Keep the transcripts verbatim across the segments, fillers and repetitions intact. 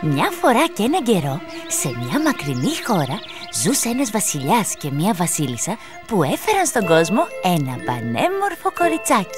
Μια φορά και έναν καιρό, σε μια μακρινή χώρα, ζούσε ένας βασιλιάς και μια βασίλισσα που έφεραν στον κόσμο ένα πανέμορφο κοριτσάκι.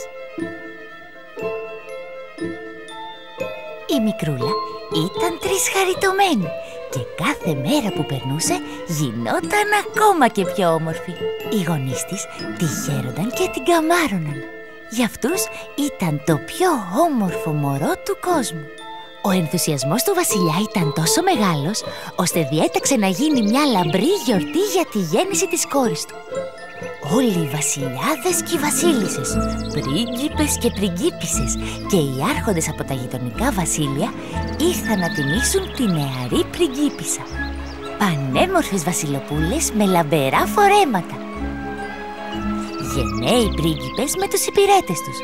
Η μικρούλα ήταν τρισχαριτωμένη και κάθε μέρα που περνούσε γινόταν ακόμα και πιο όμορφη. Οι γονείς της τη χαίρονταν και την καμάρωναν. Για αυτούς ήταν το πιο όμορφο μωρό του κόσμου. Ο ενθουσιασμός του βασιλιά ήταν τόσο μεγάλος, ώστε διέταξε να γίνει μια λαμπρή γιορτή για τη γέννηση της κόρης του. Όλοι οι βασιλιάδες και οι βασίλισσες, πρίγκιπες και πριγκίπισσες και οι άρχοντες από τα γειτονικά βασίλεια ήρθαν να τιμήσουν τη νεαρή πριγκίπισσα. Πανέμορφες βασιλοπούλες με λαμπερά φορέματα. Γενναίοι πρίγκιπες με τους υπηρέτες τους.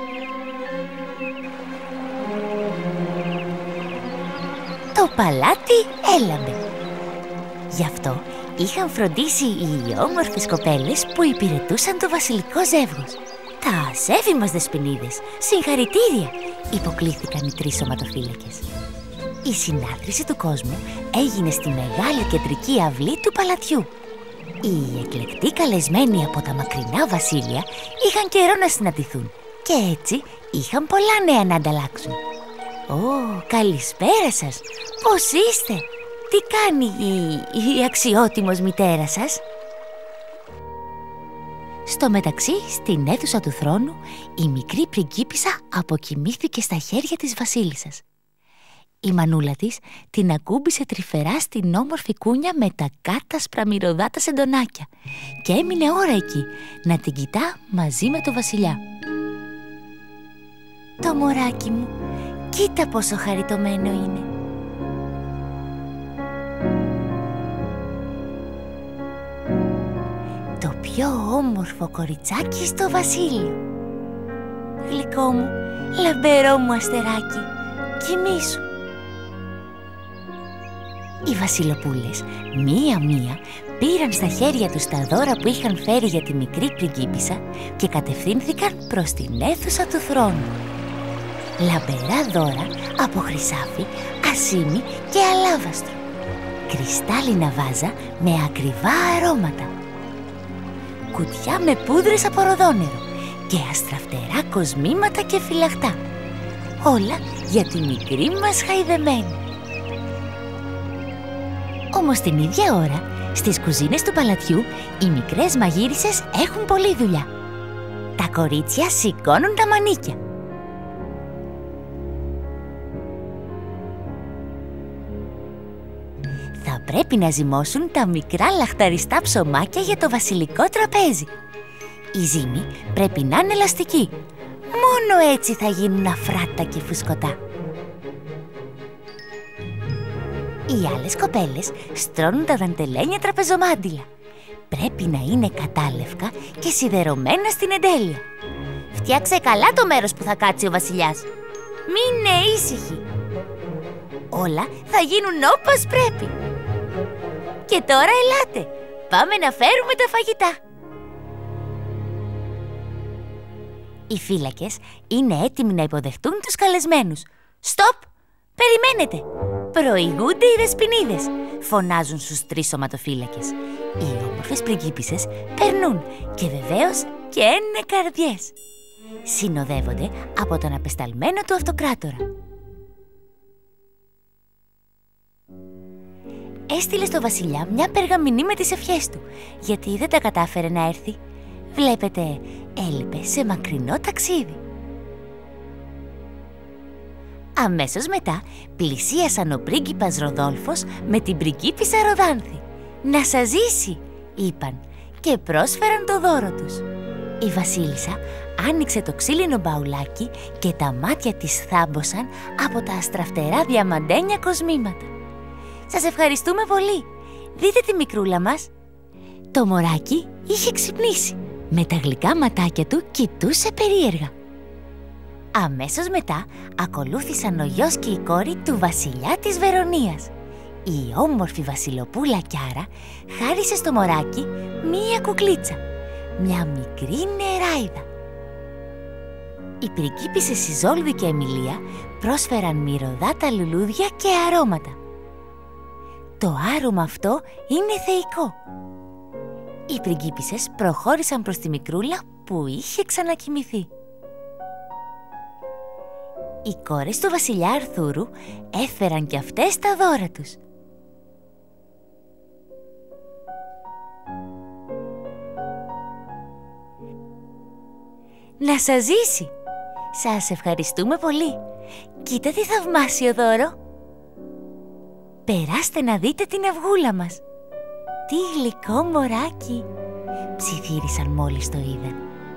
Το παλάτι έλαμπε. Γι' αυτό είχαν φροντίσει οι όμορφες κοπέλες που υπηρετούσαν το βασιλικό ζεύγος. «Τα ασέβη μας δεσποινίδες, συγχαρητήρια», υποκλήθηκαν οι τρεις σωματοφύλακες. Η συνάθρηση του κόσμου έγινε στη μεγάλη κεντρική αυλή του παλατιού. Οι εκλεκτοί καλεσμένοι από τα μακρινά βασίλεια είχαν καιρό να συναντηθούν και έτσι είχαν πολλά νέα να ανταλλάξουν. «Ω, καλησπέρα σας! Πώς είστε? Τι κάνει η, η αξιότιμος μητέρα σας?» Στο μεταξύ, στην αίθουσα του θρόνου, η μικρή πριγκίπισσα αποκοιμήθηκε στα χέρια της βασίλισσας. Η μανούλα της την ακούμπησε τρυφερά στην όμορφη κούνια με τα κάτασπρα μυρωδάτα σεντονάκια και έμεινε ώρα εκεί να την κοιτά μαζί με το βασιλιά. «Το μωράκι μου, κοίτα πόσο χαριτωμένο είναι. Το πιο όμορφο κοριτσάκι στο βασίλειο. Γλυκό μου, λαμπερό μου αστεράκι, κοιμήσου». Οι βασιλοπούλες μία-μία πήραν στα χέρια τους τα δώρα που είχαν φέρει για τη μικρή πριγκίπισσα και κατευθύνθηκαν προς την αίθουσα του θρόνου. Λαμπερά δώρα από χρυσάφι, ασίμι και αλάβαστρο. Κρυστάλλινα βάζα με ακριβά αρώματα. Κουτιά με πούδρες από ροδόνερο και αστραφτερά κοσμήματα και φυλαχτά. Όλα για τη μικρή μας χαϊδεμένη. Όμως την ίδια ώρα, στις κουζίνες του παλατιού, οι μικρές μαγείρισες έχουν πολλή δουλειά. Τα κορίτσια σηκώνουν τα μανίκια. Θα πρέπει να ζυμώσουν τα μικρά λαχταριστά ψωμάκια για το βασιλικό τραπέζι. Η ζύμη πρέπει να είναι ελαστική. Μόνο έτσι θα γίνουν αφράτα και φουσκωτά. Οι άλλες κοπέλες στρώνουν τα δαντελένια τραπεζομάντιλα. Πρέπει να είναι κατάλευκα και σιδερωμένα στην εντέλεια. «Φτιάξε καλά το μέρος που θα κάτσει ο βασιλιάς. Μείνε ήσυχη. Όλα θα γίνουν όπως πρέπει. Και τώρα ελάτε, πάμε να φέρουμε τα φαγητά». Οι φύλακες είναι έτοιμοι να υποδεχτούν τους καλεσμένους. «Στοπ! Περιμένετε! Προηγούνται οι δεσποινίδες», φωνάζουν στους τρεις σωματοφύλακες. Οι όμορφες πριγκίπισσες περνούν και βεβαίως και είναι καρδιές. Συνοδεύονται από τον απεσταλμένο του αυτοκράτορα. Έστειλε στο βασιλιά μια περγαμηνή με τις ευχές του, γιατί δεν τα κατάφερε να έρθει. Βλέπετε, έλειπε σε μακρινό ταξίδι. Αμέσως μετά πλησίασαν ο πρίγκιπας Ροδόλφος με την πριγκίπισσα Ροδάνθη. «Να σας ζήσει», είπαν και πρόσφεραν το δώρο τους. Η βασίλισσα άνοιξε το ξύλινο μπαουλάκι και τα μάτια της θάμποσαν από τα αστραφτερά διαμαντένια κοσμήματα. «Σας ευχαριστούμε πολύ. Δείτε τη μικρούλα μας». Το μωράκι είχε ξυπνήσει. Με τα γλυκά ματάκια του κοιτούσε περίεργα. Αμέσως μετά ακολούθησαν ο γιος και η κόρη του βασιλιά της Βερονίας. Η όμορφη βασιλοπούλα Κιάρα χάρισε στο μωράκι μία κουκλίτσα, μια μικρή νεράιδα. Οι πριγκίπισσες Ιζόλδη και Εμιλία πρόσφεραν μυρωδάτα λουλούδια και αρώματα. Το άρωμα αυτό είναι θεϊκό. Οι πριγκίπισσες προχώρησαν προς τη μικρούλα που είχε ξανακοιμηθεί. Οι κόρες του βασιλιά Αρθούρου έφεραν κι αυτές τα δώρα τους. Να σας ζήσει! Σας ευχαριστούμε πολύ! Κοίτα τι θαυμάσιο δώρο! Περάστε να δείτε την αυγούλα μας! Τι γλυκό μωράκι! Ψιθύρισαν μόλις το είδαν.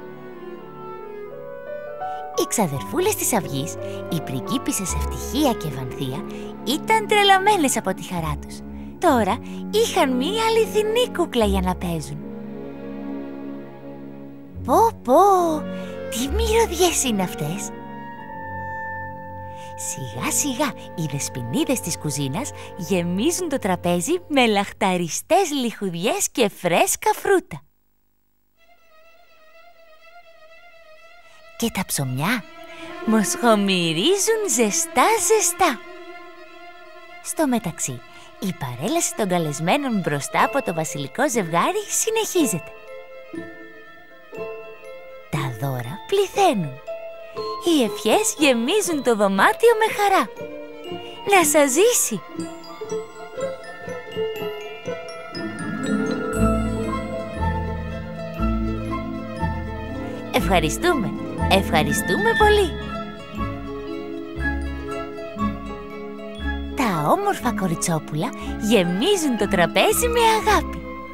Οι ξαδερφούλες της αυγής, οι πριγκίπισσες Ευτυχία και Βανθία, ήταν τρελαμένες από τη χαρά τους. Τώρα είχαν μία αληθινή κούκλα για να παίζουν. Πω πω, τι μυρωδιές είναι αυτές! Σιγά σιγά οι δεσποινίδες της κουζίνας γεμίζουν το τραπέζι με λαχταριστές λιχουδιές και φρέσκα φρούτα. Και τα ψωμιά μοσχομυρίζουν ζεστά ζεστά. Στο μεταξύ, η παρέλαση των καλεσμένων μπροστά από το βασιλικό ζευγάρι συνεχίζεται. Τα δώρα πληθαίνουν. Οι ευχές γεμίζουν το δωμάτιο με χαρά. Να σας ζήσει! Ευχαριστούμε, ευχαριστούμε πολύ! Τα όμορφα κοριτσόπουλα γεμίζουν το τραπέζι με αγάπη.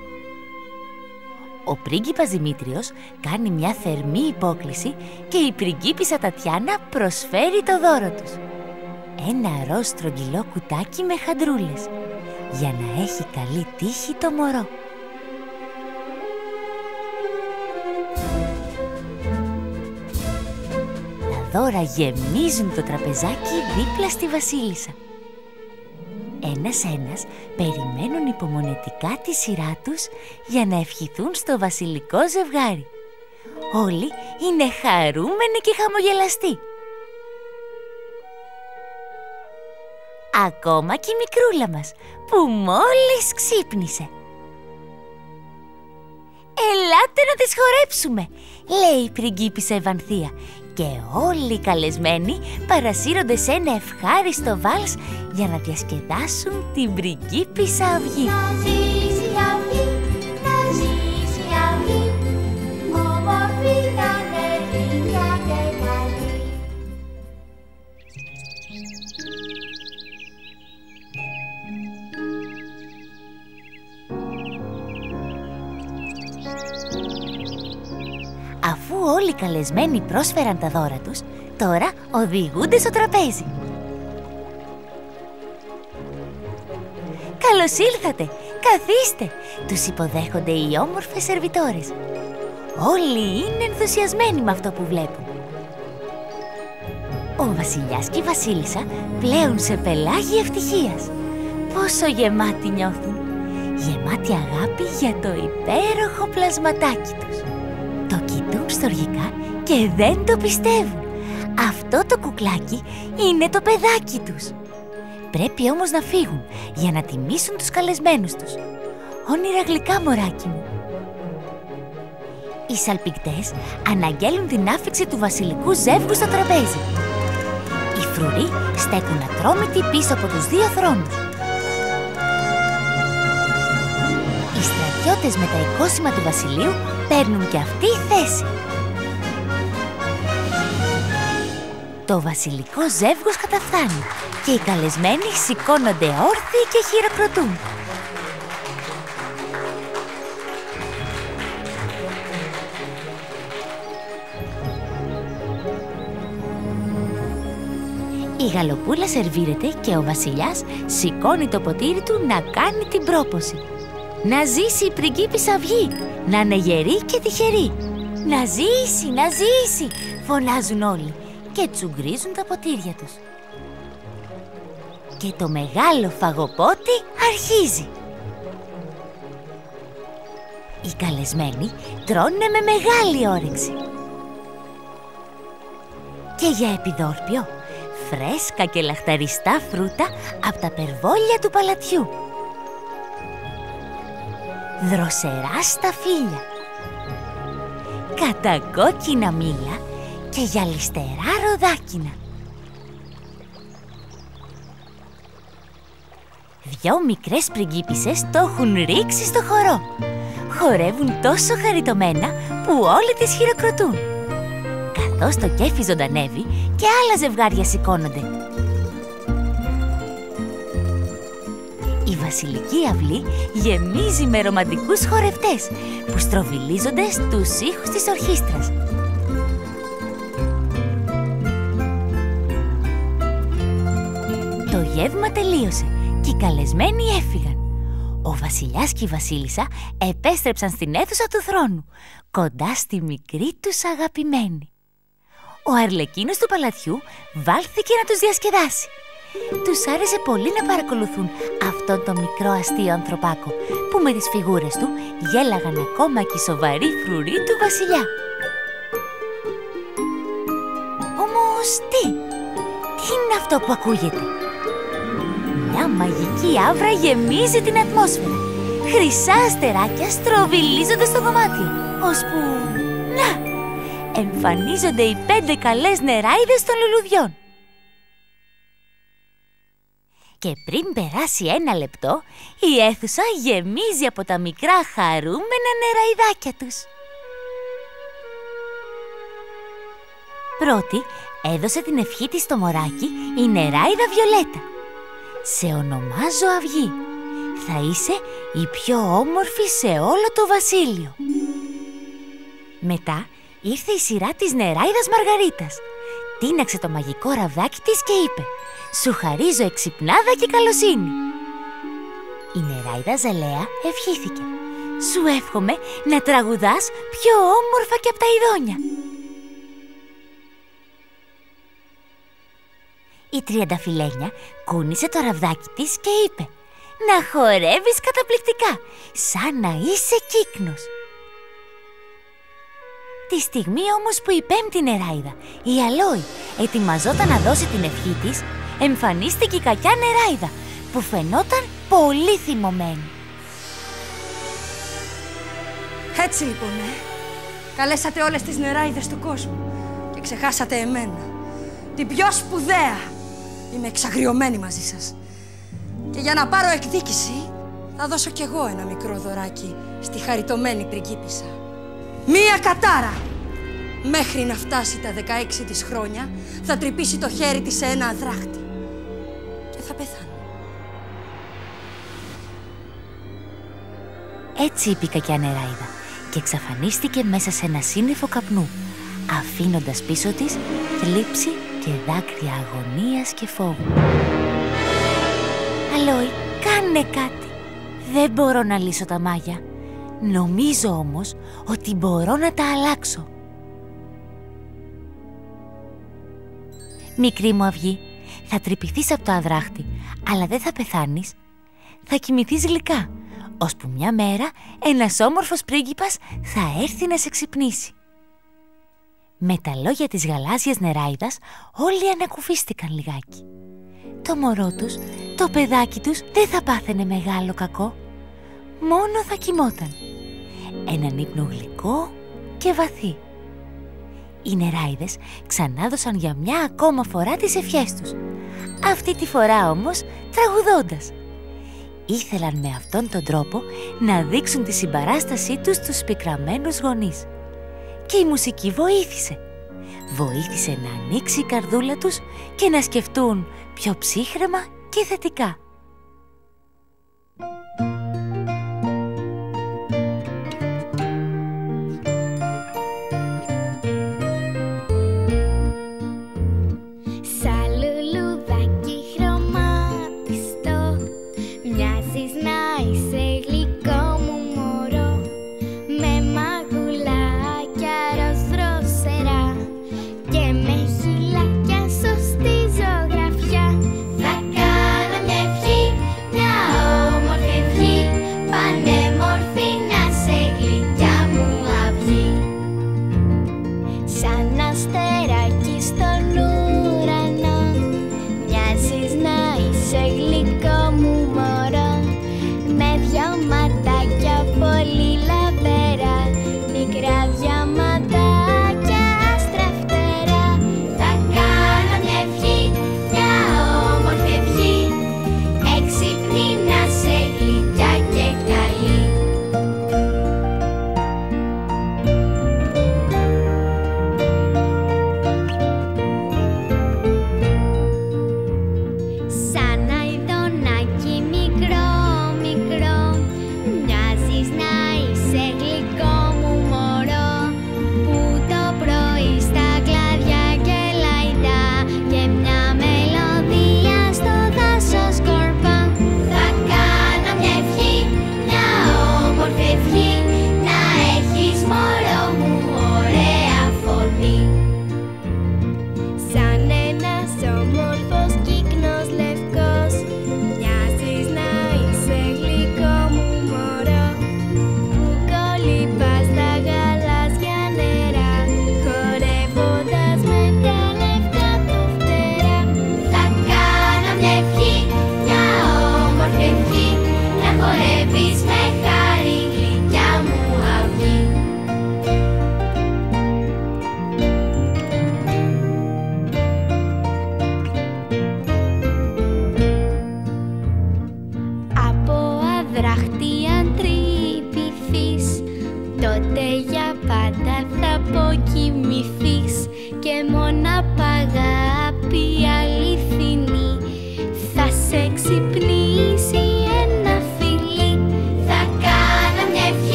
Ο πρίγκιπας Δημήτριος κάνει μια θερμή υπόκλιση και η πριγκίπισσα Τατιάνα προσφέρει το δώρο τους. Ένα ροζ στρογγυλό κουτάκι με χαντρούλες, για να έχει καλή τύχη το μωρό. Τα δώρα γεμίζουν το τραπεζάκι δίπλα στη βασίλισσα. Ένας-ένας περιμένουν υπομονετικά τη σειρά τους για να ευχηθούν στο βασιλικό ζευγάρι. Όλοι είναι χαρούμενοι και χαμογελαστοί. Ακόμα και η μικρούλα μας που μόλις ξύπνησε. «Ελάτε να τις χορέψουμε», λέει η πριγκίπισσα Ευανθία, και όλοι οι καλεσμένοι παρασύρονται σε ένα ευχάριστο βάλς για να διασκεδάσουν την πριγκίπισσα αυγή. Να ζήσει η αυγή, να ζήσει η αυγή, όμορφη να είναι γλυκιά και καλή. Αφού όλοι οι καλεσμένοι πρόσφεραν τα δώρα τους, τώρα οδηγούνται στο τραπέζι. «Καλώς ήλθατε! Καθίστε!» τους υποδέχονται οι όμορφες σερβιτόρες. Όλοι είναι ενθουσιασμένοι με αυτό που βλέπουν. Ο βασιλιάς και η βασίλισσα πλέουν σε πελάγι ευτυχίας. Πόσο γεμάτοι νιώθουν! Γεμάτοι αγάπη για το υπέροχο πλασματάκι τους. Το κοιτούν στοργικά και δεν το πιστεύουν. Αυτό το κουκλάκι είναι το παιδάκι τους. Πρέπει όμως να φύγουν για να τιμήσουν τους καλεσμένους τους. Όνειρα γλυκά, μωράκι μου. Οι σαλπικτές αναγγέλουν την άφιξη του βασιλικού ζεύγου στο τραπέζι. Οι φρουροί στέκουν ατρόμητοι πίσω από τους δύο θρόνους. Οι στρατιώτες με τα εικόσιμα του βασιλείου παίρνουν και αυτή η θέση. Το βασιλικό ζεύγος καταφθάνει και οι καλεσμένοι σηκώνονται όρθιοι και χειροκροτούν. Η γαλοπούλα σερβίρεται και ο βασιλιάς σηκώνει το ποτήρι του να κάνει την πρόποση. Να ζήσει η πριγκίπισσα αυγή, να είναι γερή και τυχερή. Να ζήσει, να ζήσει, φωνάζουν όλοι και τσουγκρίζουν τα ποτήρια τους. Και το μεγάλο φαγοπότι αρχίζει. Οι καλεσμένοι τρώνε με μεγάλη όρεξη. Και για επιδόρπιο φρέσκα και λαχταριστά φρούτα από τα περβόλια του παλατιού, δροσερά σταφύλια, κατακόκκινα μήλα και γυαλιστερά ροδάκινα. Δυο μικρές πριγκίπισσες το έχουν ρίξει στο χορό. Χορεύουν τόσο χαριτωμένα που όλοι τις χειροκροτούν, καθώς το κέφι ζωντανεύει και άλλα ζευγάρια σηκώνονται. Η βασιλική αυλή γεμίζει με ρομαντικούς χορευτές που στροβιλίζονται στους ήχους της ορχήστρας. Το γεύμα τελείωσε και οι καλεσμένοι έφυγαν. Ο βασιλιάς και η βασίλισσα επέστρεψαν στην αίθουσα του θρόνου, κοντά στη μικρή τους αγαπημένη. Ο Αρλεκίνος του παλατιού βάλθηκε να τους διασκεδάσει. Τους άρεσε πολύ να παρακολουθούν αυτόν τον μικρό αστείο ανθρωπάκο που με τις φιγούρες του γέλαγαν ακόμα και οι σοβαροί φρουροί του βασιλιά. Όμως τι, τι είναι αυτό που ακούγεται? Μια μαγική άβρα γεμίζει την ατμόσφαιρα. Χρυσά αστεράκια στροβιλίζονται στο δωμάτιο, ώσπου, να, εμφανίζονται οι πέντε καλές νεράιδες των λουλουδιών. Και πριν περάσει ένα λεπτό, η αίθουσα γεμίζει από τα μικρά χαρούμενα νεραϊδάκια τους. Πρώτη έδωσε την ευχή της στο μωράκι η νεράιδα Βιολέτα. «Σε ονομάζω Αυγή. Θα είσαι η πιο όμορφη σε όλο το βασίλειο». Μετά ήρθε η σειρά της νεράιδας Μαργαρίτας. Τίναξε το μαγικό ραβδάκι της και είπε: «Σου χαρίζω εξυπνάδα και καλοσύνη». Η νεράιδα Ζαλέα ευχήθηκε: «Σου εύχομαι να τραγουδάς πιο όμορφα και από τα ειδόνια». Η Τριανταφυλένια κούνησε το ραβδάκι της και είπε: «Να χορεύεις καταπληκτικά, σαν να είσαι κύκνος». Τη στιγμή όμως που η πέμπτη νεράιδα, η Αλόη, ετοιμαζόταν να δώσει την ευχή της, εμφανίστηκε η κακιά νεράιδα, που φαινόταν πολύ θυμωμένη. Έτσι λοιπόν, ε. Καλέσατε όλες τις νεράιδες του κόσμου και ξεχάσατε εμένα, την πιο σπουδαία. Είμαι εξαγριωμένη μαζί σας. Και για να πάρω εκδίκηση, θα δώσω κι εγώ ένα μικρό δωράκι στη χαριτωμένη πριγκίπισσα. Μία κατάρα! Μέχρι να φτάσει τα δεκαέξι της χρόνια, θα τρυπήσει το χέρι της σε ένα αδράχτη και θα πεθάνει. Έτσι είπε η κακιά νεράιδα και εξαφανίστηκε μέσα σε ένα σύννεφο καπνού, αφήνοντας πίσω της θλίψη και δάκρυα αγωνίας και φόβου. «Αλόη, κάνε κάτι. Δεν μπορώ να λύσω τα μάγια. Νομίζω όμως ότι μπορώ να τα αλλάξω». «Μικρή μου Αυγή, θα τρυπηθείς από το αδράχτη, αλλά δεν θα πεθάνεις. Θα κοιμηθείς γλυκά, ώσπου μια μέρα ένας όμορφος πρίγκιπας θα έρθει να σε ξυπνήσει». Με τα λόγια της γαλάζιας νεράιδας όλοι ανακουφίστηκαν λιγάκι. Το μωρό τους, το παιδάκι τους δεν θα πάθαινε μεγάλο κακό. Μόνο θα κοιμόταν. Έναν ύπνο γλυκό και βαθύ. Οι νεράιδες ξανάδωσαν για μια ακόμα φορά τις ευχές τους. Αυτή τη φορά όμως τραγουδώντας. Ήθελαν με αυτόν τον τρόπο να δείξουν τη συμπαράστασή τους στους πικραμένους γονείς. Και η μουσική βοήθησε. Βοήθησε να ανοίξει η καρδούλα τους και να σκεφτούν πιο ψύχραιμα και θετικά. Σαν λουλουδάκι χρωματιστό, μοιάζεις να είσαι γλυκό μου μωρό, με μαγουλάκια ροζ δροσερά και με χειλάκια σωστή ζωγραφιά. Θα κάνω μια ευχή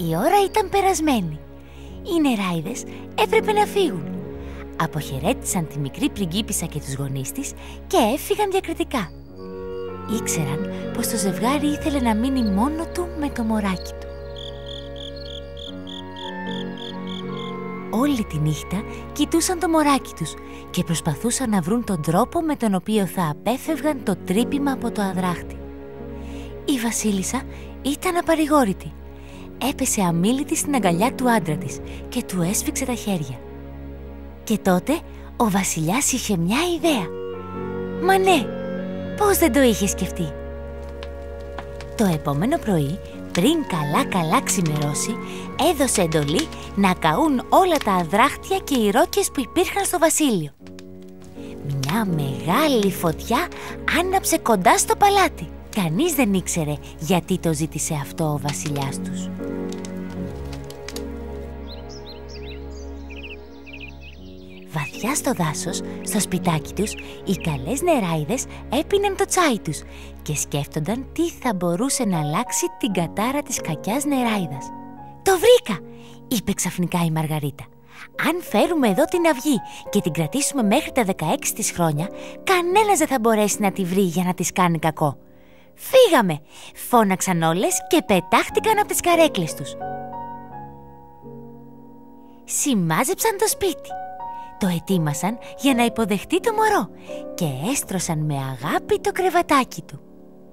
Η ώρα ήταν περασμένη. Οι νεράιδες έπρεπε να φύγουν. Αποχαιρέτησαν τη μικρή πριγκίπισσα και τους γονείς της και έφυγαν διακριτικά. Ήξεραν πως το ζευγάρι ήθελε να μείνει μόνο του με το μωράκι του. Όλη τη νύχτα κοιτούσαν το μωράκι τους και προσπαθούσαν να βρουν τον τρόπο με τον οποίο θα απέφευγαν το τρύπημα από το αδράχτη. Η βασίλισσα ήταν απαρηγόρητη. Έπεσε αμίλητη στην αγκαλιά του άντρα της και του έσφιξε τα χέρια. Και τότε ο βασιλιάς είχε μια ιδέα. Μα ναι, πώς δεν το είχε σκεφτεί? Το επόμενο πρωί, πριν καλά καλά ξημερώσει, έδωσε εντολή να καούν όλα τα αδράχτια και οι ρόκες που υπήρχαν στο βασίλειο. Μια μεγάλη φωτιά άναψε κοντά στο παλάτι. Κανείς δεν ήξερε γιατί το ζήτησε αυτό ο βασιλιάς τους. Βαθιά στο δάσος, στο σπιτάκι τους, οι καλές νεράιδες έπιναν το τσάι τους και σκέφτονταν τι θα μπορούσε να αλλάξει την κατάρα της κακιάς νεράιδας. «Το βρήκα!» είπε ξαφνικά η Μαργαρίτα. «Αν φέρουμε εδώ την αυγή και την κρατήσουμε μέχρι τα δεκαέξι της χρόνια, κανένας δεν θα μπορέσει να τη βρει για να της κάνει κακό». «Φύγαμε!» φώναξαν όλες και πετάχτηκαν από τις καρέκλες τους. Σημάζεψαν το σπίτι. Το ετοίμασαν για να υποδεχτεί το μωρό και έστρωσαν με αγάπη το κρεβατάκι του.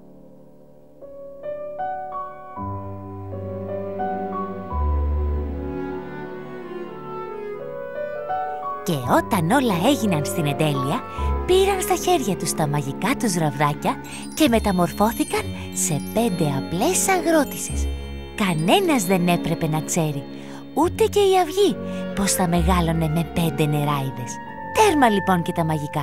Και όταν όλα έγιναν στην εντέλεια, πήραν στα χέρια τους τα μαγικά τους ραβδάκια και μεταμορφώθηκαν σε πέντε απλές αγρότισσες. Κανένας δεν έπρεπε να ξέρει, ούτε και η αυγή, πως θα μεγάλωνε με πέντε νεράιδες. Τέρμα λοιπόν και τα μαγικά.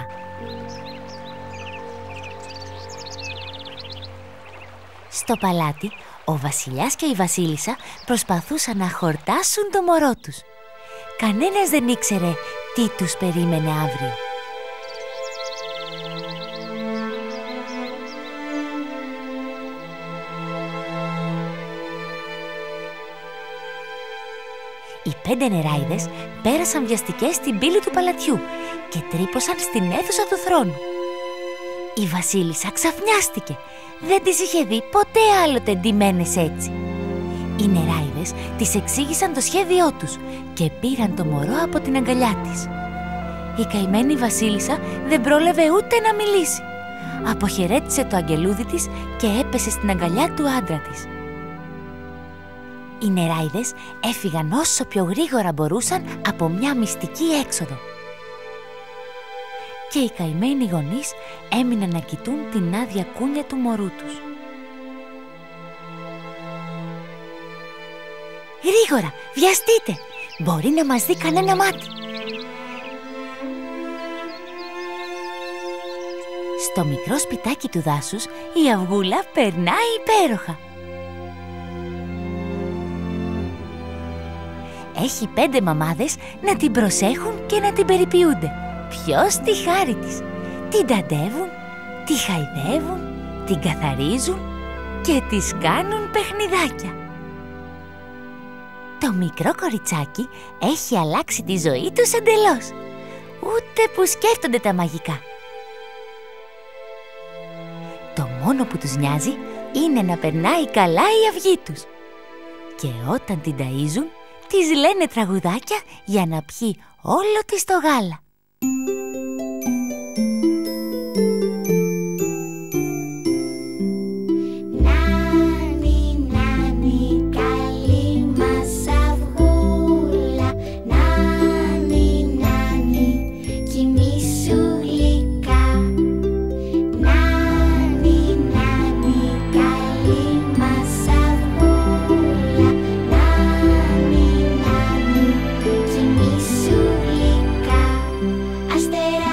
Στο παλάτι, ο βασιλιάς και η βασίλισσα προσπαθούσαν να χορτάσουν το μωρό τους. Κανένας δεν ήξερε τι τους περίμενε αύριο. Οι πέντε νεράιδες πέρασαν βιαστικές στην πύλη του παλατιού και τρύπωσαν στην αίθουσα του θρόνου. Η βασίλισσα ξαφνιάστηκε. Δεν τις είχε δει ποτέ άλλοτε ντυμένες έτσι. Οι νεράιδες της εξήγησαν το σχέδιό τους και πήραν το μωρό από την αγκαλιά της. Η καημένη βασίλισσα δεν πρόλαβε ούτε να μιλήσει. Αποχαιρέτησε το αγγελούδι της και έπεσε στην αγκαλιά του άντρα της. Οι νεράιδες έφυγαν όσο πιο γρήγορα μπορούσαν από μια μυστική έξοδο. Και οι καημένοι γονείς έμειναν να κοιτούν την άδεια κούνια του μωρού τους. «Γρήγορα, βιαστείτε! Μπορεί να μας δει κανένα μάτι!» Στο μικρό σπιτάκι του δάσους η αυγούλα περνάει υπέροχα. Έχει πέντε μαμάδες να την προσέχουν και να την περιποιούνται. Ποιος τη χάρη της. Την ταντεύουν, τη χαϊδεύουν, την καθαρίζουν και της κάνουν παιχνιδάκια. Το μικρό κοριτσάκι έχει αλλάξει τη ζωή τους εντελώς. Ούτε που σκέφτονται τα μαγικά. Το μόνο που τους νοιάζει είναι να περνάει καλά η αυγή τους. Και όταν την ταΐζουν, της λένε τραγουδάκια για να πιει όλο της το γάλα. Νάνι, νάνι, καλή μας αυγούλα. Νάνι, νάνι, κοιμήσου γλυκά. Νάνι, νάνι, καλή μας αυγούλα. Νάνι, νάνι, κοιμήσου γλυκά. Αστέρα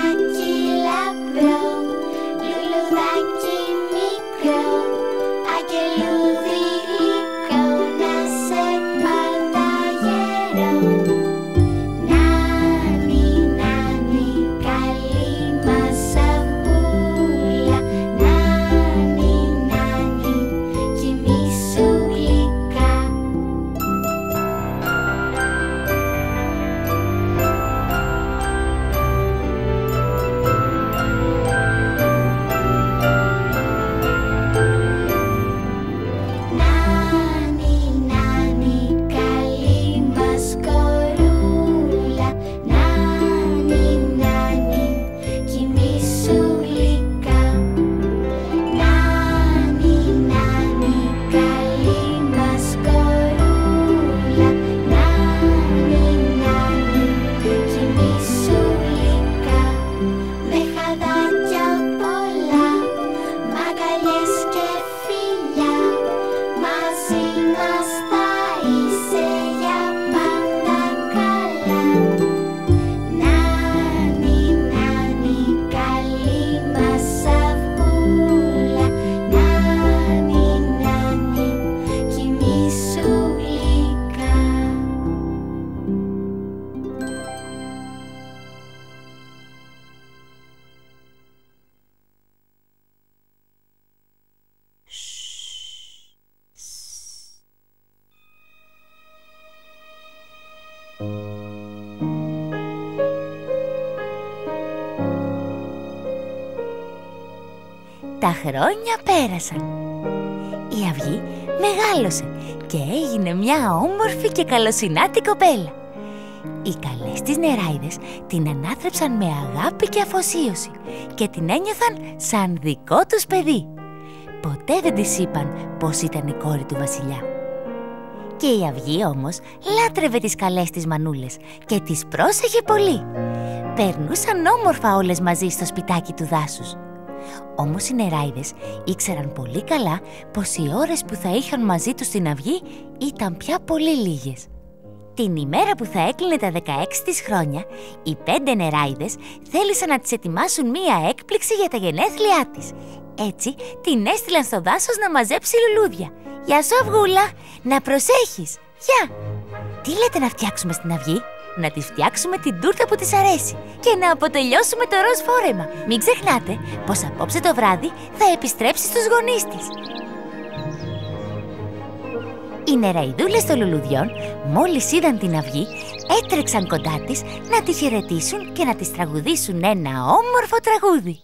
Τα χρόνια πέρασαν. Η αυγή μεγάλωσε και έγινε μια όμορφη και καλοσυνάτη κοπέλα. Οι καλές της νεράιδες την ανάθρεψαν με αγάπη και αφοσίωση και την ένιωθαν σαν δικό τους παιδί. Ποτέ δεν της είπαν πως ήταν η κόρη του βασιλιά. Και η αυγή όμως λάτρευε τις καλές της μανούλες και τις πρόσεχε πολύ. Περνούσαν όμορφα όλες μαζί στο σπιτάκι του δάσους. Όμως οι νεράιδες ήξεραν πολύ καλά πως οι ώρες που θα είχαν μαζί τους στην αυγή ήταν πια πολύ λίγες. Την ημέρα που θα έκλεινε τα δεκαέξι της χρόνια, οι πέντε νεράιδες θέλησαν να της ετοιμάσουν μία έκπληξη για τα γενέθλιά της. Έτσι την έστειλαν στο δάσος να μαζέψει λουλούδια. «Γεια σου, αυγούλα, να προσέχεις, γεια!» «Τι λέτε να φτιάξουμε στην αυγή?» «Να της φτιάξουμε την τούρτα που της αρέσει και να αποτελειώσουμε το ροζ φόρεμα. Μην ξεχνάτε πως απόψε το βράδυ θα επιστρέψει στους γονείς της». Οι νεραϊδούλες των λουλουδιών, μόλις είδαν την αυγή, έτρεξαν κοντά της να τη χαιρετήσουν και να της τραγουδήσουν ένα όμορφο τραγούδι.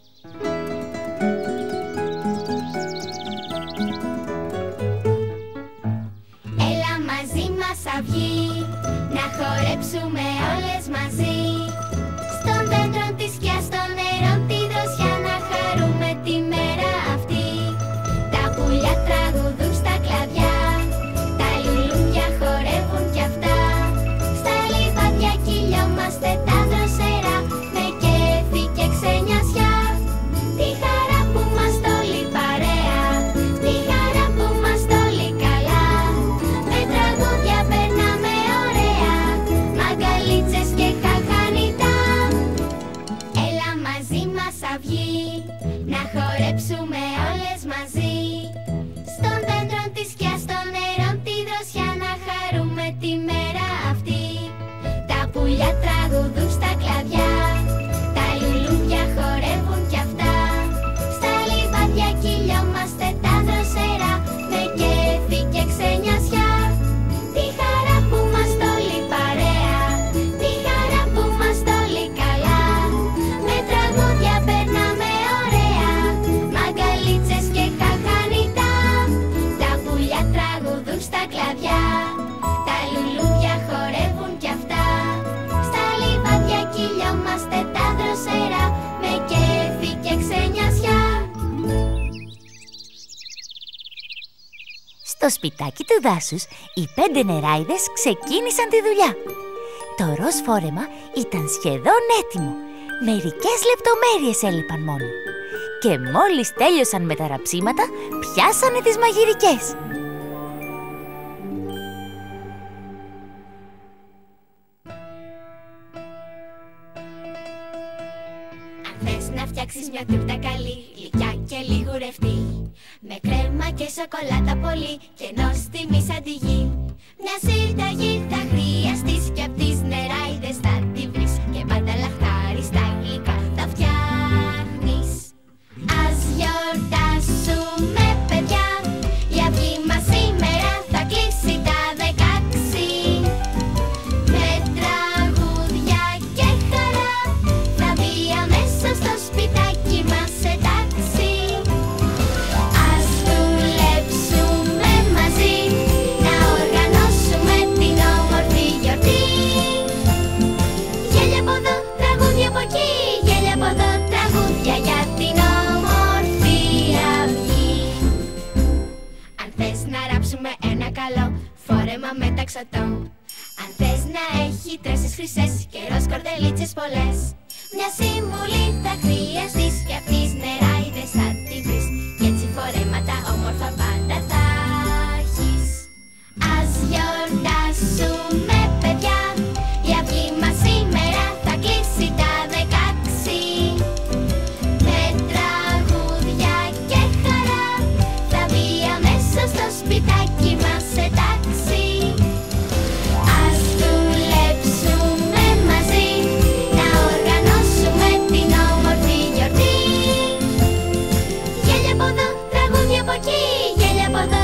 Έλα μαζί μας αυγή, να χορέψουμε όλες μαζί. Στον δέντρο τη σκιά, στο νερό τη δροσιά, να χαρούμε τη μέρα αυτή. Τα πουλιά τραγουδούν στα κλαδιά, τα λουλούδια χορεύουν κι αυτά. Στα λιβάδια κυλιόμαστε τα δροσερά, με κέφι και ξενιασιά. Τη χαρά που μας τόλει παρέα, τη χαρά που μας τόλει καλά. Με τραγούδια περνάμε ωραία, μαγκαλίτσες και χαχανιτά. Έλα μαζί μας αυγή, να χορέψουμε όλες μαζί. Στον δέντρο τη σκιά, στο νερό τη δροσιά, να χαρούμε τη μέρα αυτή. Τα πουλιά τραγουδούν στα κλαδιά, τα λουλούδια χορεύουν κι αυτά. Στα λιβάδια κυλιόμαστε τα δροσερά, με κέφι και ξενιασιά. Τη χαρά που μας τόλει παρέα, τη χαρά που μας τόλει καλά. Με τραγούδια περνάμε ωραία, μαγκαλίτσες και χαχανιτά. Τα πουλιά τραγουδούν στα κλαδιά, τα λουλούδια χορεύουν κι αυτά. Στα λιβάδια κυλιόμαστε τα δροσερά, με κέφι και ξενιασιά. Στο σπιτάκι του δάσους, οι πέντε νεράιδες ξεκίνησαν τη δουλειά. Το ροζ φόρεμα ήταν σχεδόν έτοιμο. Μερικές λεπτομέρειες έλειπαν μόνο. Και μόλις τέλειωσαν με τα ραψίματα, πιάσανε τις μαγειρικές. Αν θες να φτιάξεις μια τούρτα καλή, γλυκιά και λιγουρευτή, με κρέμα και σοκολάτα πολύ και νόστιμη σαν τη γη. Μια συνταγή θα χρειαστείς και απ' τις νεράιδες θα τη βρεις, και πάντα λαχτάριστα γλυκά θα φτιάχνεις. Ας γιορτάσουμε παιδιά, η αυγή μας σήμερα θα κλείσει τα δεκαέξι. Με τραγούδια και χαρά θα μπει αμέσως στο σπιτάκι μας σε τάξη. Ας δουλέψουμε μαζί, να οργανώσουμε την όμορφη γιορτή. Γέλια από εδώ, τραγούδια από εκεί, γέλια από εδώ, τραγούδια για την όμορφη αυγή. Αν θες να ράψουμε ένα καλό φόρεμα μεταξωτό, αν θες να έχει τρέσεις χρυσές και ροζ κορδελίτσες πολλές, μια συμβουλή θα χρειαστείς και απ' τις νεράιδες θα τη βρεις, κι έτσι φορέματα όμορφα πάντα θα έχεις. Ας γιορτάσουμε παιδιά, η αυγή μας σήμερα θα κλείσει τα δεκαέξι. Με τραγούδια και χαρά θα μπει αμέσως στο σπιτάκι μας σε τάξη. Ας δουλέψουμε μαζί, να οργανώσουμε την όμορφη γιορτή. Γέλια από εδώ, τραγούδια από εκεί, γέλια από εδώ,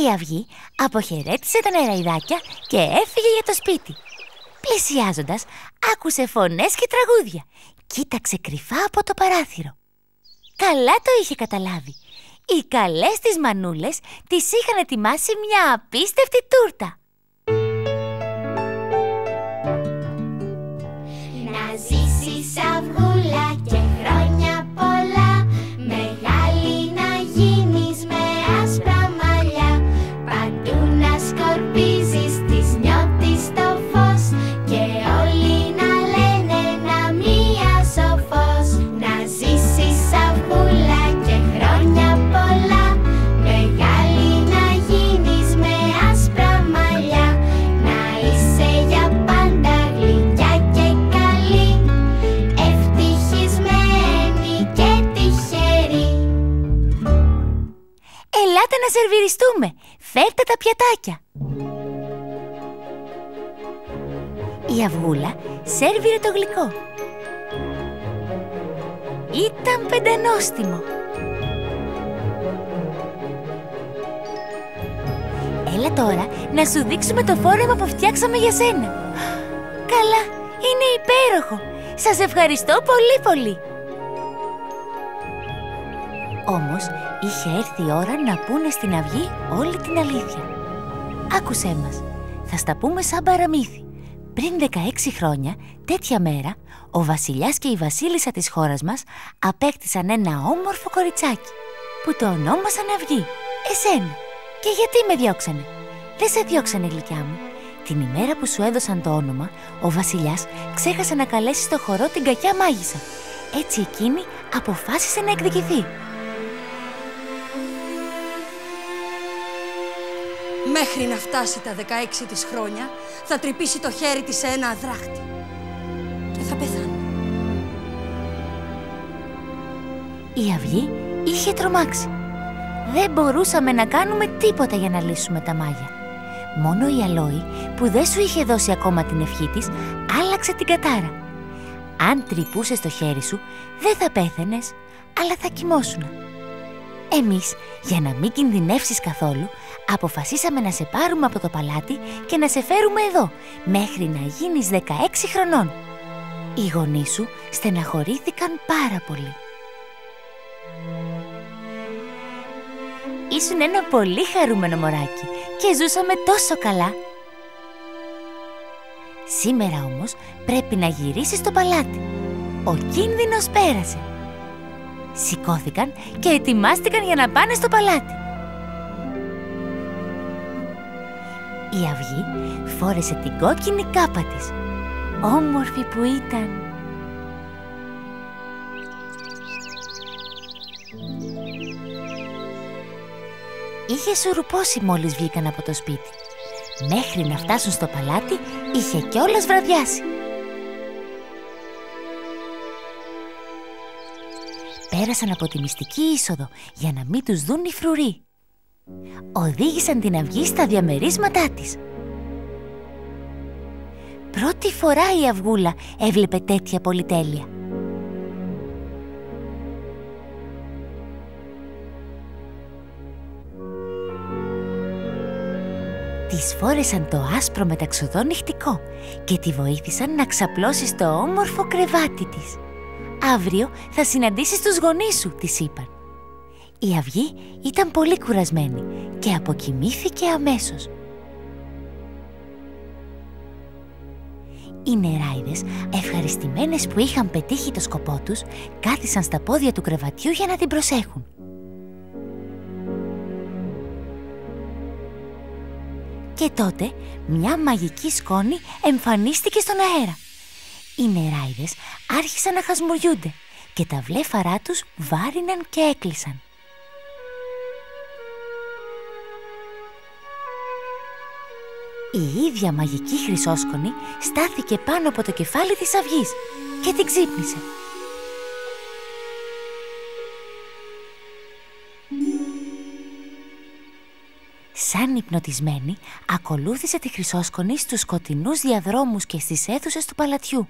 Η αυγή αποχαιρέτησε τα νεραϊδάκια και έφυγε για το σπίτι. Πλησιάζοντας, άκουσε φωνές και τραγούδια. Κοίταξε κρυφά από το παράθυρο. Καλά το είχε καταλάβει. Οι καλές της μανούλες της είχαν ετοιμάσει μια απίστευτη τούρτα. Να ζήσεις αυγούλα και χρόνια πολλά, μεγάλη να γίνεις με άσπρα μαλλιά, παντού να σκορπίζεις, της νιώτης το φως και όλοι να λένε να μία σοφός. Να ζήσεις αυγούλα και χρόνια πολλά, μεγάλη να γίνεις με άσπρα μαλλιά, να είσαι για πάντα γλυκιά και καλή, ευτυχισμένη και τυχερή. Ελάτε να σερβιριστούμε. Φέρτε τα πιατάκια. Η αυγούλα σέρβιρε το γλυκό. Ήταν πεντανόστιμο. Έλα τώρα να σου δείξουμε το φόρεμα που φτιάξαμε για σένα. Καλά, είναι υπέροχο. Σας ευχαριστώ πολύ πολύ. Όμως είχε έρθει η ώρα να πούνε στην αυγή όλη την αλήθεια. Άκουσέ μας, θα στα πούμε σαν παραμύθι. Πριν δεκαέξι χρόνια, τέτοια μέρα, ο βασιλιάς και η βασίλισσα της χώρας μας απέκτησαν ένα όμορφο κοριτσάκι που το ονόμασαν Αυγή. Εσένα. Και γιατί με διώξανε? Δεν σε διώξανε, γλυκιά μου. Την ημέρα που σου έδωσαν το όνομα, ο βασιλιάς ξέχασε να καλέσει στο χορό την κακιά μάγισσα. Έτσι εκείνη αποφάσισε να εκδικηθεί. Μέχρι να φτάσει τα δεκαέξι της χρόνια, θα τρυπήσει το χέρι της σε ένα αδράχτη και θα πεθάνει. Η αυγή είχε τρομάξει. Δεν μπορούσαμε να κάνουμε τίποτα για να λύσουμε τα μάγια. Μόνο η Αλόη, που δεν σου είχε δώσει ακόμα την ευχή της, άλλαξε την κατάρα. Αν τρυπούσες το χέρι σου, δεν θα πέθαινες, αλλά θα κοιμόσουνα. Εμείς, για να μην κινδυνεύσεις καθόλου, αποφασίσαμε να σε πάρουμε από το παλάτι και να σε φέρουμε εδώ, μέχρι να γίνεις δεκαέξι χρονών. Οι γονείς σου στεναχωρήθηκαν πάρα πολύ. Ήσουν ένα πολύ χαρούμενο μωράκι και ζούσαμε τόσο καλά. Σήμερα όμως πρέπει να γυρίσεις στο παλάτι. Ο κίνδυνος πέρασε. Σηκώθηκαν και ετοιμάστηκαν για να πάνε στο παλάτι. Η αυγή φόρεσε την κόκκινη κάπα της. Όμορφη που ήταν. Είχε σουρουπώσει μόλις βγήκαν από το σπίτι. Μέχρι να φτάσουν στο παλάτι είχε κιόλας βραδιάσει. Πέρασαν από τη μυστική είσοδο για να μην τους δουν οι φρουροί. Οδήγησαν την αυγή στα διαμερίσματά της. Πρώτη φορά η αυγούλα έβλεπε τέτοια πολυτέλεια. Της φόρεσαν το άσπρο μεταξοδό νυχτικό και τη βοήθησαν να ξαπλώσει στο όμορφο κρεβάτι της. «Αύριο θα συναντήσεις τους γονείς σου», της είπαν. Η αυγή ήταν πολύ κουρασμένη και αποκοιμήθηκε αμέσως. Οι νεράιδες, ευχαριστημένες που είχαν πετύχει το σκοπό τους, κάθισαν στα πόδια του κρεβατιού για να την προσέχουν. Και τότε μια μαγική σκόνη εμφανίστηκε στον αέρα. Οι νεράιδες άρχισαν να χασμουριούνται και τα βλέφαρά τους βάριναν και έκλεισαν. Η ίδια μαγική χρυσόσκονη στάθηκε πάνω από το κεφάλι της αυγής και την ξύπνησε. Σαν υπνοτισμένη, ακολούθησε τη χρυσόσκονη στους σκοτεινούς διαδρόμους και στις αίθουσες του παλατιού.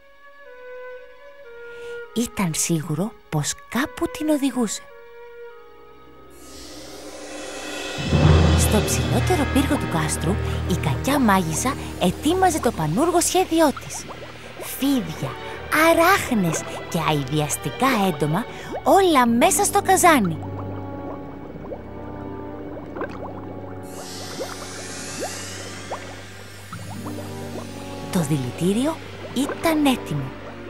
Ήταν σίγουρο πως κάπου την οδηγούσε. Στο ψηλότερο πύργο του κάστρου, η κακιά μάγισσα ετοίμαζε το πανούργο σχέδιό της. Φίδια, αράχνες και αηδιαστικά έντομα, όλα μέσα στο καζάνι. Το δηλητήριο ήταν έτοιμο.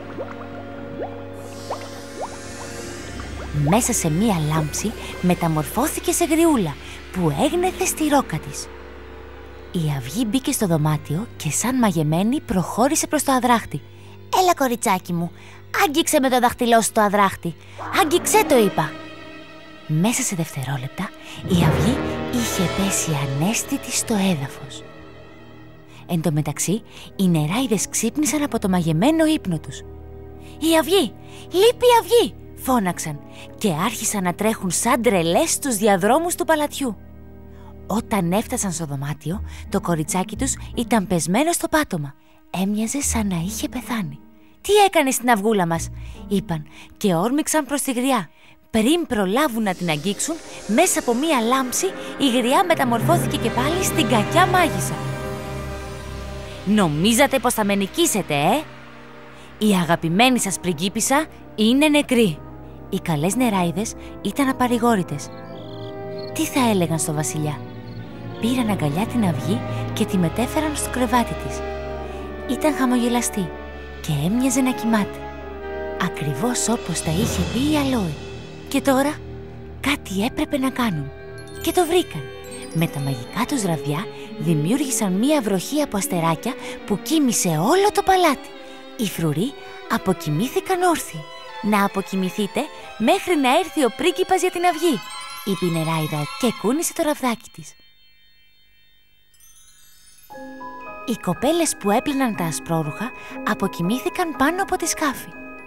Μέσα σε μία λάμψη μεταμορφώθηκε σε γριούλα που έγνεθε στη ρόκα της. Η αυγή μπήκε στο δωμάτιο και σαν μαγεμένη προχώρησε προς το αδράχτη. «Έλα, κοριτσάκι μου, άγγιξε με το δάχτυλό σου το αδράχτη. Άγγιξέ το, είπα». Μέσα σε δευτερόλεπτα η αυγή είχε πέσει αναίσθητη στο έδαφος. Εν τω μεταξύ, οι νεράιδες ξύπνησαν από το μαγεμένο ύπνο τους. «Η αυγή! Λείπει η αυγή!» φώναξαν και άρχισαν να τρέχουν σαν τρελές στους διαδρόμους του παλατιού. Όταν έφτασαν στο δωμάτιο, το κοριτσάκι τους ήταν πεσμένο στο πάτωμα. Έμοιαζε σαν να είχε πεθάνει. «Τι έκανες στην αυγούλα μας?» είπαν και όρμηξαν προς τη γριά. Πριν προλάβουν να την αγγίξουν, μέσα από μία λάμψη η γριά μεταμορφώθηκε και πάλι στην κακιά μάγισσα. «Νομίζατε πως θα με νικήσετε, ε? Η αγαπημένη σας πριγκίπισσα είναι νεκρή». Οι καλές νεράιδες ήταν απαρηγόρητες. Τι θα έλεγαν στο βασιλιά? Πήραν αγκαλιά την αυγή και τη μετέφεραν στο κρεβάτι της. Ήταν χαμογελαστή και έμοιαζε να κοιμάται, ακριβώς όπως τα είχε πει η Αλόη. Και τώρα κάτι έπρεπε να κάνουν και το βρήκαν. Με τα μαγικά τους ραβδιά δημιούργησαν μία βροχή από αστεράκια που κοίμησε όλο το παλάτι. Οι φρουροί αποκοιμήθηκαν όρθιοι. «Να αποκοιμηθείτε μέχρι να έρθει ο πρίγκιπας για την αυγή», είπε η νεράιδα και κούνησε το ραβδάκι της. Οι κοπέλες που έπλυναν τα ασπρόρουχα αποκοιμήθηκαν πάνω από τη σκάφη.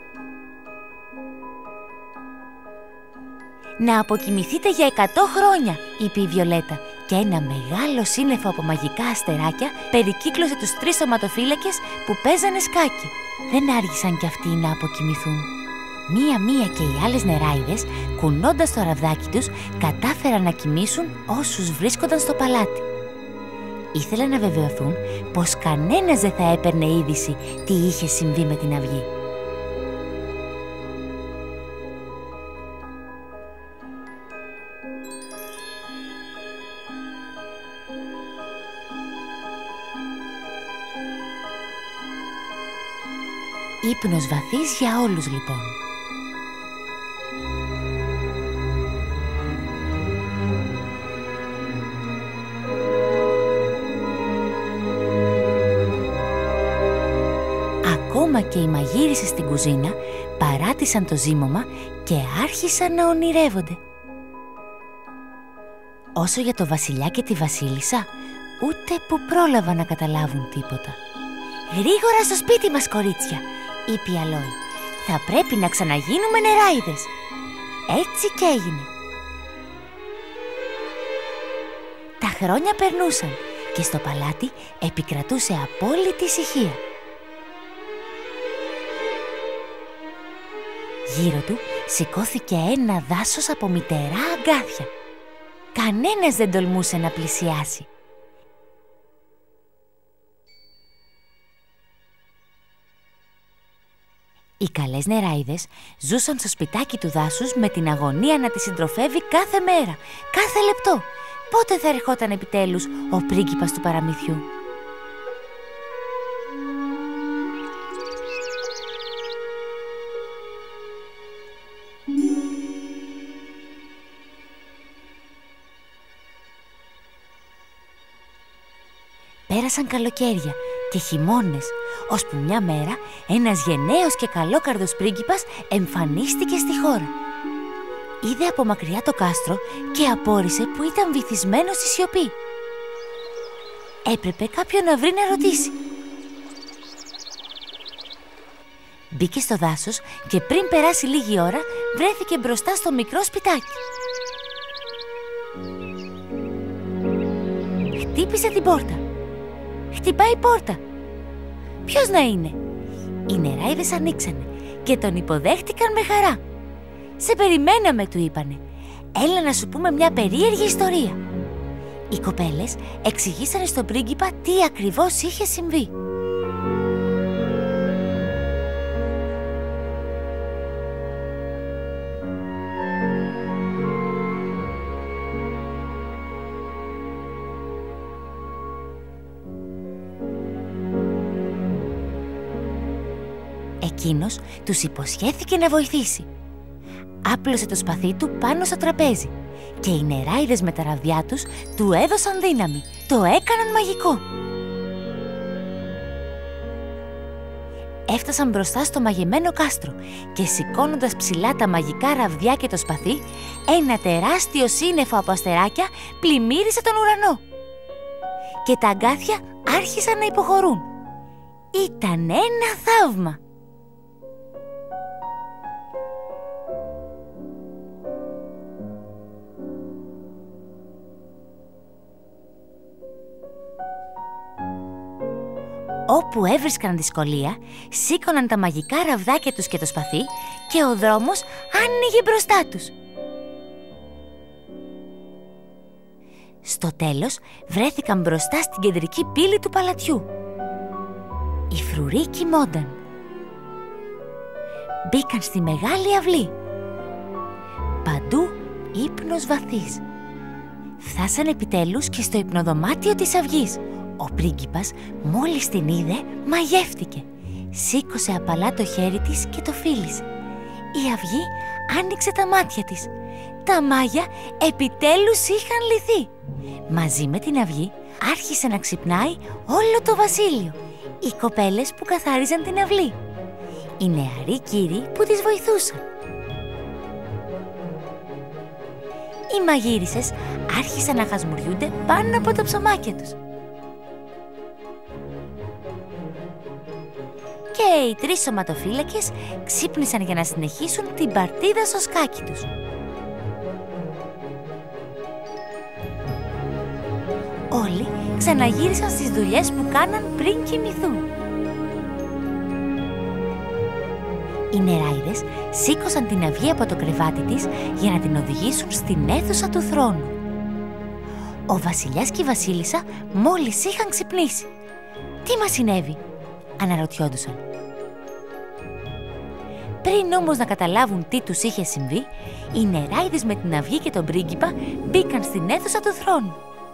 «Να αποκοιμηθείτε για εκατό χρόνια», είπε η Βιολέτα, και ένα μεγάλο σύννεφο από μαγικά αστεράκια περικύκλωσε τους τρεις σωματοφύλακες που παίζανε σκάκι. Δεν άργησαν κι αυτοί να αποκοιμηθούν. Μία-μία και οι άλλες νεράιδες, κουνώντας το ραβδάκι τους, κατάφεραν να κοιμήσουν όσους βρίσκονταν στο παλάτι. Ήθελαν να βεβαιωθούν πως κανένας δεν θα έπαιρνε είδηση τι είχε συμβεί με την αυγή. Ύπνος βαθύς για όλους, λοιπόν. Ακόμα και οι μαγείρισες στην κουζίνα παράτησαν το ζύμωμα και άρχισαν να ονειρεύονται. Όσο για το βασιλιά και τη βασίλισσα, ούτε που πρόλαβαν να καταλάβουν τίποτα. «Γρήγορα στο σπίτι μας, κορίτσια», είπε η Αλόη. «Θα πρέπει να ξαναγίνουμε νεράιδες». Έτσι κι έγινε. Τα χρόνια περνούσαν και στο παλάτι επικρατούσε απόλυτη ησυχία. Γύρω του σηκώθηκε ένα δάσος από μυτερά αγκάθια. Κανένας δεν τολμούσε να πλησιάσει. Οι καλές νεράιδες ζούσαν στο σπιτάκι του δάσους με την αγωνία να τη συντροφεύει κάθε μέρα, κάθε λεπτό. Πότε θα ερχόταν επιτέλους ο πρίγκιπας του παραμυθιού? Πέρασαν καλοκαίρια και χειμώνες, ώσπου μια μέρα ένας γενναίος και καλόκαρδος πρίγκιπας εμφανίστηκε στη χώρα. Είδε από μακριά το κάστρο και απόρρισε που ήταν βυθισμένο στη σιωπή. Έπρεπε κάποιον να βρει να ρωτήσει. Μπήκε στο δάσος και πριν περάσει λίγη ώρα βρέθηκε μπροστά στο μικρό σπιτάκι. Χτύπησε την πόρτα. Χτυπάει η πόρτα. Ποιος να είναι? Οι νεράιδες ανοίξανε και τον υποδέχτηκαν με χαρά. «Σε περιμέναμε», του είπανε. «Έλα να σου πούμε μια περίεργη ιστορία». Οι κοπέλες εξηγήσανε στον πρίγκιπα τι ακριβώς είχε συμβεί. Εκείνος τους υποσχέθηκε να βοηθήσει. Άπλωσε το σπαθί του πάνω στο τραπέζι και οι νεράιδες με τα ραβδιά τους του έδωσαν δύναμη. Το έκαναν μαγικό. Έφτασαν μπροστά στο μαγεμένο κάστρο και σηκώνοντας ψηλά τα μαγικά ραβδιά και το σπαθί, ένα τεράστιο σύννεφο από αστεράκια πλημμύρισε τον ουρανό. Και τα αγκάθια άρχισαν να υποχωρούν. Ήταν ένα θαύμα. Όπου έβρισκαν δυσκολία, σήκωναν τα μαγικά ραβδάκια τους και το σπαθί και ο δρόμος άνοιγε μπροστά τους. Στο τέλος βρέθηκαν μπροστά στην κεντρική πύλη του παλατιού. Οι φρουροί κοιμόνταν. Μπήκαν στη μεγάλη αυλή. Παντού ύπνος βαθύς. Φτάσαν επιτέλους και στο υπνοδωμάτιο της αυγής. Ο πρίγκιπας μόλις την είδε μαγεύτηκε. Σήκωσε απαλά το χέρι της και το φίλησε. Η αυγή άνοιξε τα μάτια της. Τα μάγια επιτέλους είχαν λυθεί. Μαζί με την αυγή άρχισε να ξυπνάει όλο το βασίλειο. Οι κοπέλες που καθάριζαν την αυλή. Οι νεαροί κύριοι που τις βοηθούσαν. Οι μαγείρισες άρχισαν να χασμουριούνται πάνω από τα ψωμάκια τους. Και οι τρεις σωματοφύλακες ξύπνησαν για να συνεχίσουν την παρτίδα στο σκάκι τους. Όλοι ξαναγύρισαν στις δουλειές που κάναν πριν κοιμηθούν. Οι νεράιδες σήκωσαν την αυγή από το κρεβάτι της για να την οδηγήσουν στην αίθουσα του θρόνου. Ο βασιλιάς και η βασίλισσα μόλις είχαν ξυπνήσει. «Τι μας συνέβη?» αναρωτιόντουσαν. Πριν όμως να καταλάβουν τι τους είχε συμβεί, οι νεράιδες με την αυγή και τον πρίγκιπα μπήκαν στην αίθουσα του θρόνου.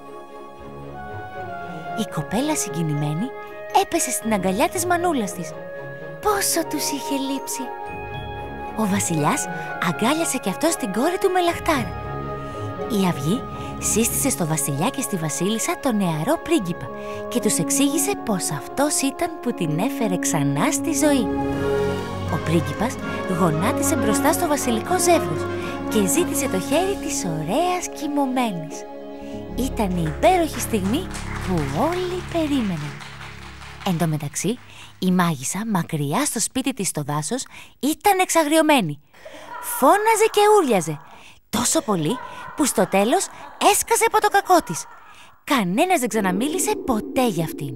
Η κοπέλα συγκινημένη έπεσε στην αγκαλιά της μανούλας της. Πόσο τους είχε λείψει! Ο βασιλιάς αγκάλιασε και αυτός την κόρη του με λαχτάρα. Η αυγή σύστησε στο βασιλιά και στη βασίλισσα τον νεαρό πρίγκιπα και τους εξήγησε πως αυτός ήταν που την έφερε ξανά στη ζωή. Ο πρίγκιπας γονάτισε μπροστά στο βασιλικό ζεύγος και ζήτησε το χέρι της ωραίας κοιμωμένης. Ήταν η υπέροχη στιγμή που όλοι περίμεναν. Εν τω μεταξύ, η μάγισσα μακριά στο σπίτι της στο δάσος ήταν εξαγριωμένη. Φώναζε και ούρλιαζε τόσο πολύ που στο τέλος έσκασε από το κακό της. Κανένας δεν ξαναμίλησε ποτέ για αυτήν.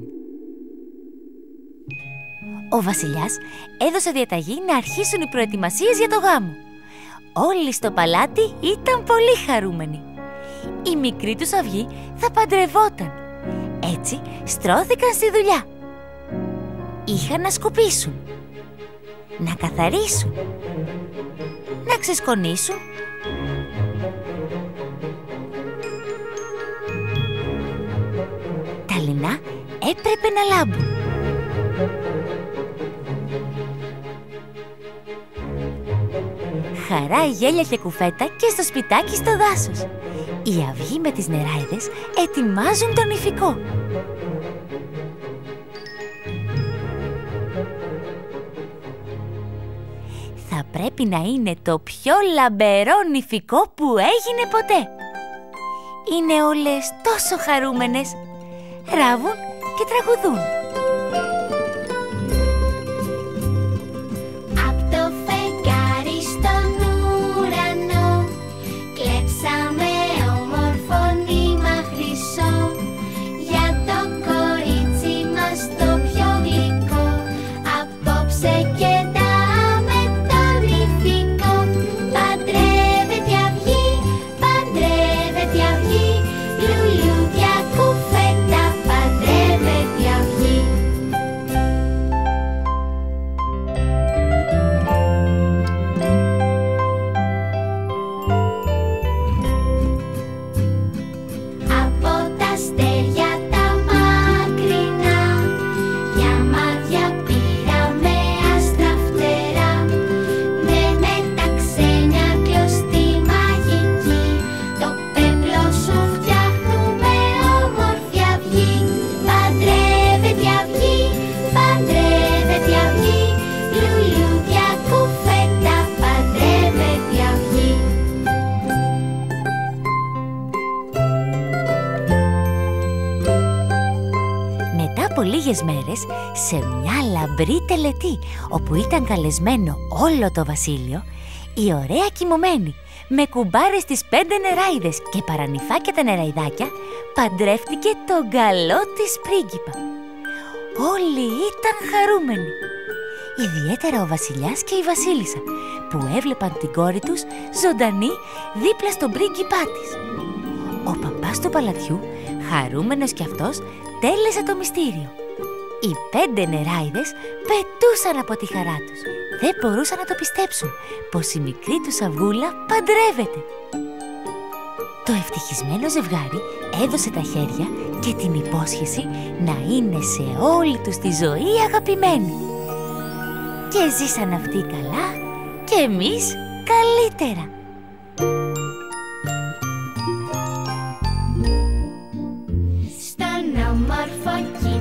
Ο βασιλιάς έδωσε διαταγή να αρχίσουν οι προετοιμασίες για το γάμο. Όλοι στο παλάτι ήταν πολύ χαρούμενοι. Η μικρή τους αυγή θα παντρευόταν. Έτσι στρώθηκαν στη δουλειά. Είχαν να σκουπίσουν, να καθαρίσουν, να ξεσκονίσουν, τα λινά έπρεπε να λάμπουν. Χαρά, γέλια και κουφέτα και στο σπιτάκι στο δάσος. Η αυγή με τις νεράιδες ετοιμάζουν τον νηφικό. Θα πρέπει να είναι το πιο λαμπερό νηφικό που έγινε ποτέ. Είναι όλες τόσο χαρούμενες, ράβουν και τραγουδούν. Απ' το φεγγάρι στον ουρανό κλέψαμε όμορφο νήμα χρυσό για το κορίτσι μας το πιο γλυκό. Απόψε κεντάμε το νηφικό. Παντρεύεται η αυγή, παντρεύεται η αυγή, λουλού από λίγες μέρες, σε μια λαμπρή τελετή, όπου ήταν καλεσμένο όλο το βασίλειο, η ωραία κοιμωμένη, με κουμπάρες τις πέντε νεράιδες και παρανυφάκια τα νεραϊδάκια, παντρεύτηκε τον καλό της πρίγκιπα. Όλοι ήταν χαρούμενοι, ιδιαίτερα ο βασιλιάς και η βασίλισσα, που έβλεπαν την κόρη τους ζωντανή δίπλα στον πρίγκιπά της. Ο παπάς του παλατιού, χαρούμενος κι αυτός, τέλεσε το μυστήριο. Οι πέντε νεράιδες πετούσαν από τη χαρά τους. Δεν μπορούσαν να το πιστέψουν πως η μικρή τους αυγούλα παντρεύεται. Το ευτυχισμένο ζευγάρι έδωσε τα χέρια και την υπόσχεση να είναι σε όλη τους τη ζωή αγαπημένοι. Και ζήσαν αυτοί καλά και εμείς καλύτερα. Στον όμορφο